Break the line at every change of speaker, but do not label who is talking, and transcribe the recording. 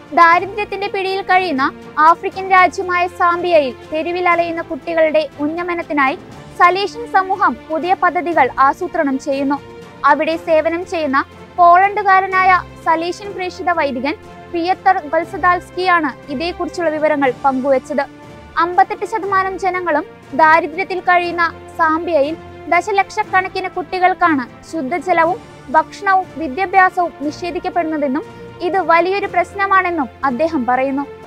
ദാരിദ്ര്യത്തിന്റെ പിടിയിൽ കഴിയുന്ന ആഫ്രിക്കൻ രാജ്യമായ സാംബിയയിൽ തെരുവിൽ അലയുന്ന കുട്ടികളുടെ ഉന്നമനത്തിനായി സലേഷ്യൻ സമൂഹം പുതിയ പദ്ധതികൾ ആസൂത്രണം ചെയ്യുന്നു. അവിടെ സേവനം ചെയ്യുന്ന പോളണ്ടുകാരനായ സലേഷ്യൻ പ്രേക്ഷിത വൈദികൻ പിയത്തർ ഗൾസദാൽസ്കിയാണ് ഇതേക്കുറിച്ചുള്ള വിവരങ്ങൾ പങ്കുവച്ചത്. 58% ജനങ്ങളും ദാരിദ്ര്യത്തിൽ കഴിയുന്ന സാംബിയയിൽ ദശലക്ഷക്കണക്കിന് കുട്ടികൾക്കാണ് ശുദ്ധജലവും ഭക്ഷണവും വിദ്യാഭ്യാസവും നിഷേധിക്കപ്പെടുന്നതെന്നും ഇത് വലിയൊരു പ്രശ്നമാണെന്നും അദ്ദേഹം പറയുന്നു.